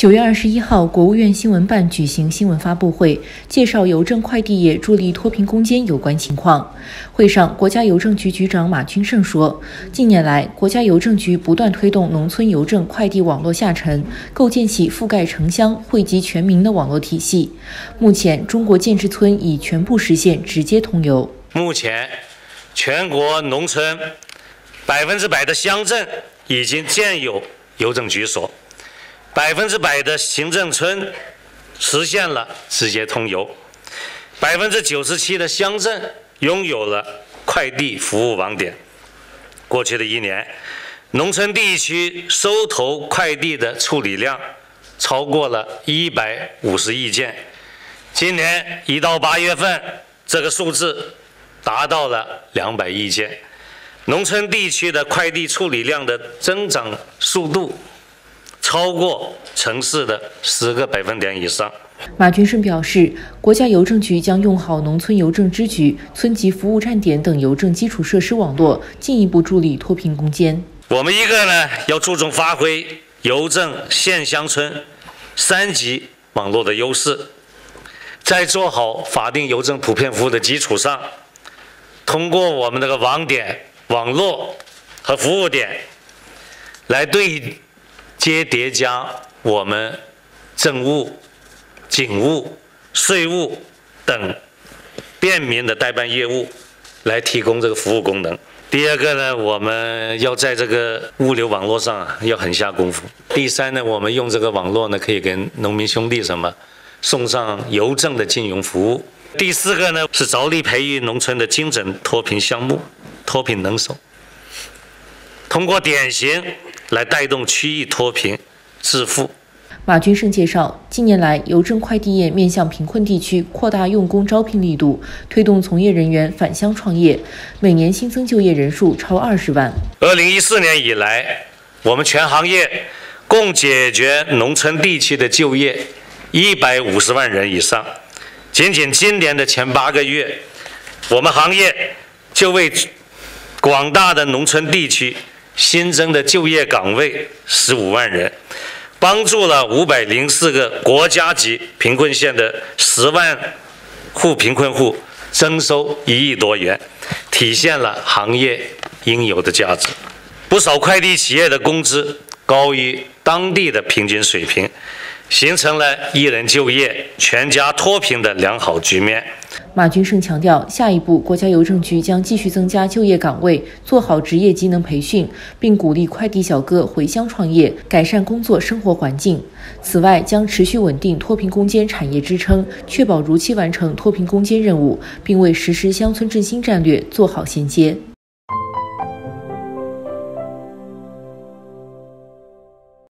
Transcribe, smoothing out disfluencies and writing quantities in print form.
9月21号，国务院新闻办举行新闻发布会，介绍邮政快递业助力脱贫攻坚有关情况。会上，国家邮政局局长马君胜说，近年来，国家邮政局不断推动农村邮政快递网络下沉，构建起覆盖城乡、惠及全民的网络体系。目前，中国建制村已全部实现直接通邮。 目前，全国农村100%的乡镇已经建有邮政局所。100%的行政村实现了直接通邮，97%的乡镇拥有了快递服务网点。过去的1年，农村地区收投快递的处理量超过了150亿件。今年1到8月份，这个数字达到了200亿件。农村地区的快递处理量的增长速度超过城市的10个百分点以上。 马君胜表示，国家邮政局将用好农村邮政支局、村级服务站点等邮政基础设施网络，进一步助力脱贫攻坚。 我们要注重发挥邮政县乡村3级网络的优势，在做好法定邮政普遍服务的基础上，通过我们这个网点、网络和服务点来对接叠加我们政务、警务、税务等便民的代办业务，来提供这个服务功能。第二个我们要在这个物流网络上要狠下功夫。第三我们用这个网络可以给农民兄弟送上邮政的金融服务。第四个是着力培育农村的精准脱贫项目、脱贫能手，通过典型来带动区域脱贫致富。 马君胜介绍，近年来，邮政快递业面向贫困地区扩大用工招聘力度，推动从业人员返乡创业，每年新增就业人数超20万。 2014年以来，我们全行业共解决农村地区的就业150万人以上。仅今年的前8个月，我们行业就为广大的农村地区新增的就业岗位15万人，帮助了504个国家级贫困县的10万户贫困户增收1亿多元，体现了行业应有的价值。不少快递企业的工资高于当地的平均水平，形成了一人就业、全家脱贫的良好局面。 马君胜强调，下一步国家邮政局将继续增加就业岗位，做好职业技能培训，并鼓励快递小哥回乡创业，改善工作生活环境。此外，将持续稳定脱贫攻坚产业支撑，确保如期完成脱贫攻坚任务，并为实施乡村振兴战略做好衔接。